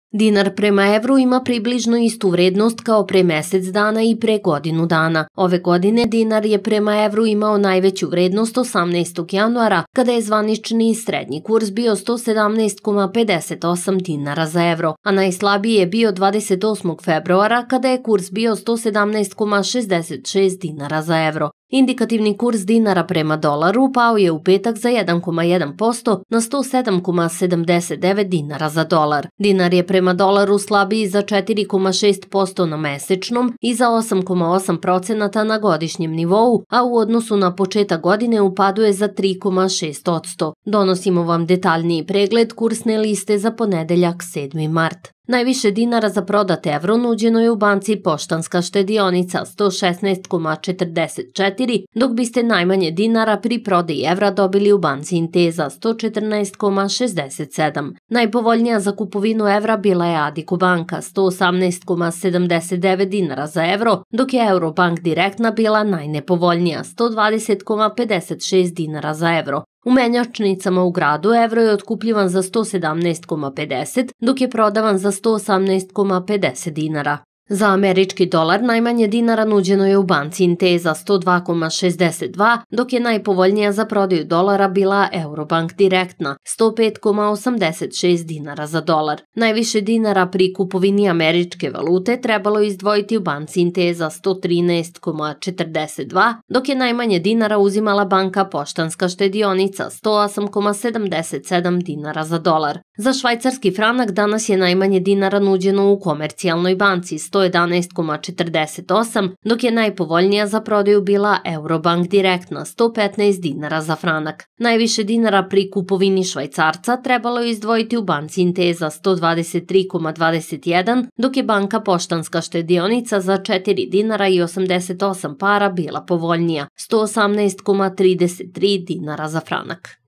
Dinar prema evru ima približno istu vrednost kao pre mesec dana i pre godinu dana. Ove godine dinar je prema evru imao najveću vrednost 18. januara, kada je zvanični srednji kurs bio 117,58 dinara za evro, a najslabiji je bio 28. februara, kada je kurs bio 117,66 dinara za evro. Indikativni kurs dinara prema dolaru pao je u petak za 1,1% na 107,79 dinara za dolar. Dinar je prema dolaru slabiji za 4,6% na mesečnom i za 8,8% na godišnjem nivou, a u odnosu na početak godine u padu je za 3,6%. Donosimo vam detaljniji pregled kursne liste za ponedeljak 7. mart. Najviše dinara za prodat evro nuđeno je u banci Poštanska štedionica 116,44, dok biste najmanje dinara pri prodaji evra dobili u banci Intesa 114,67. Najpovoljnija za kupovinu evra bila je Adiku banka 118,79 dinara za evro, dok je Eurobank direktna bila najnepovoljnija 120,56 dinara za evro. U menjačnicama u gradu evro je otkupljivan za 117,50, dok je prodavan za 118,50 dinara. Za američki dolar najmanje dinara nuđeno je u banci Intesa 102,62, dok je najpovoljnija za prodaju dolara bila Eurobank direktna 105,86 dinara za dolar. Najviše dinara pri kupovini američke valute trebalo izdvojiti u banci Intesa 113,42, dok je najmanje dinara uzimala banka Poštanska štedionica 108,77 dinara za dolar. Za švajcarski franak danas je najmanje dinara nuđeno u Komercijalnoj banci 111,48, dok je najpovoljnija za prodaju bila Eurobank direktna 115 dinara za franak. Najviše dinara pri kupovini švajcarca trebalo je izdvojiti u banci Intesa 123,21, dok je banka Poštanska štedionica za 4 dinara i 88 para bila povoljnija 118,33 dinara za franak.